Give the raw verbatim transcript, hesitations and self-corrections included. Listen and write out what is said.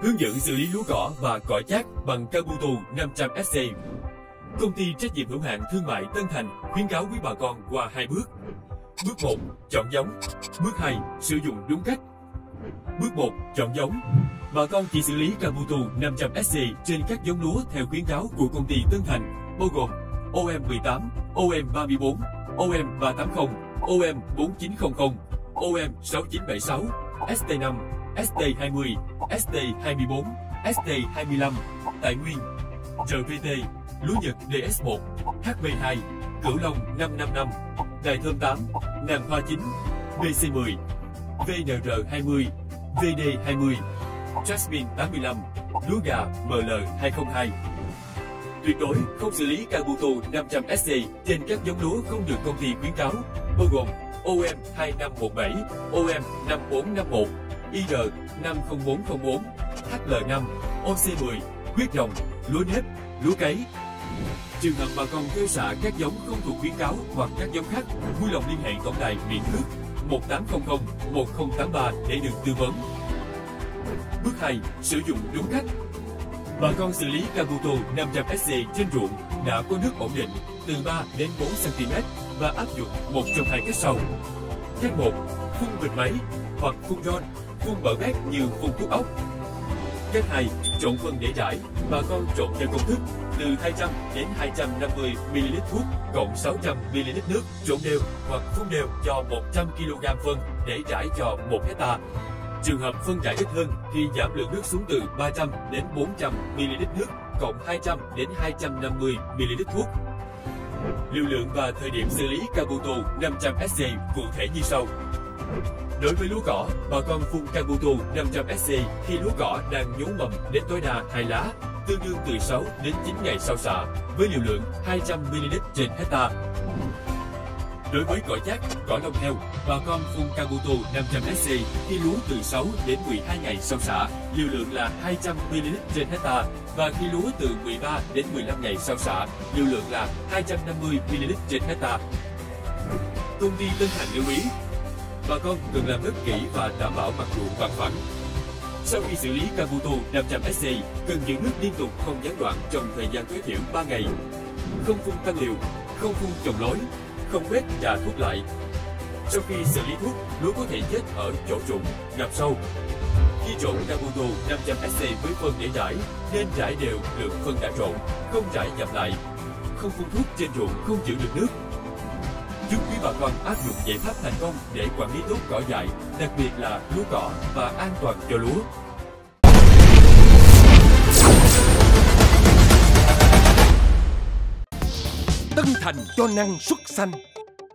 hướng dẫn xử lý lúa cỏ và cỏ chát bằng Cabuto năm trăm S C. Công ty trách nhiệm hữu hạn thương mại Tân Thành khuyến cáo quý bà con qua hai bước. Bước một, chọn giống. Bước hai, sử dụng đúng cách. Bước một, chọn giống. Bà con chỉ xử lý Cabuto năm trăm S C trên các giống lúa theo khuyến cáo của công ty Tân Thành, bao gồm O M mười tám, O M ba mươi tư, O M ba tám không, O M bốn chín không không, O M sáu chín bảy sáu, S T năm, S T hai mươi, S T hai mươi tư, S T hai mươi lăm, Tài Nguyên, R V T, lúa Nhật D S một, H B hai, Cửu Long năm năm năm, Đài Thơm tám, Nàng Hoa chín, B C mười, V N R hai mươi, V D hai mươi, Jasmine tám mươi lăm, lúa gà M L hai không hai. Tuyệt đối không xử lý Cabuto năm trăm S C trên các giống lúa không được công ty khuyến cáo, bao gồm O M hai năm một bảy, O M năm bốn năm một, I R năm không bốn không bốn, H L năm, O C mười, huyết rồng, lúa nếp, lúa cấy. Trường hợp bà con gieo xạ các giống không thuộc khuyến cáo hoặc các giống khác, vui lòng liên hệ tổng đài miễn cước một tám không không, một không tám ba để được tư vấn. Bước hai, sử dụng đúng cách. Bà con xử lý Cabuto năm trăm S C trên ruộng đã có nước ổn định từ ba đến bốn xăng ti mét và áp dụng một trong hai cách sau. Cách một, phun bình máy hoặc phun ron, phun bở bét như phun thuốc ốc. Cách hai, trộn phân để rải. Bà con trộn theo công thức từ hai trăm đến hai trăm năm mươi mi li lít thuốc cộng sáu trăm mi li lít nước, trộn đều hoặc phun đều cho một trăm ki lô gam phân để rải cho một hecta. Trường hợp phân rải ít hơn thì giảm lượng nước xuống từ ba trăm đến bốn trăm mi li lít nước cộng hai trăm đến hai trăm năm mươi mi li lít thuốc. Lưu lượng và thời điểm xử lý Cabuto năm trăm S C cụ thể như sau. Đối với lúa cỏ, bà con phun Cabuto năm trăm S C khi lúa cỏ đang nhú mầm đến tối đa hai lá, tương đương từ sáu đến chín ngày sau xạ, với liều lượng hai trăm mi li lít trên hecta. Đối với cỏ chát, cỏ lông heo, bà con phun Cabuto năm trăm S C khi lúa từ sáu đến mười hai ngày sau xạ, liều lượng là hai trăm mi li lít trên hecta, và khi lúa từ mười ba đến mười lăm ngày sau xạ, liều lượng là hai trăm năm mươi mi li lít trên hecta. Công ty Tân Thành lưu ý, bà con cần làm đất kỹ và đảm bảo mặt ruộng bằng phẳng. Sau khi xử lý Cabuto năm trăm S C, cần giữ nước liên tục không gián đoạn trong thời gian tối thiểu ba ngày. Không phun tăng liều, không phun trồng lối, không quét và thuốc lại. Sau khi xử lý thuốc, lúa có thể chết ở chỗ trũng, ngập sâu. Khi trộn Cabuto năm trăm S C với phân để rải, nên rải đều lượng phân đã trộn, không rải dập lại. Không phun thuốc trên ruộng không giữ được nước. Chúc quý bà con áp dụng giải pháp thành công để quản lý tốt cỏ dại, đặc biệt là lúa cỏ, và an toàn cho lúa. Tân Thành cho năng suất xanh.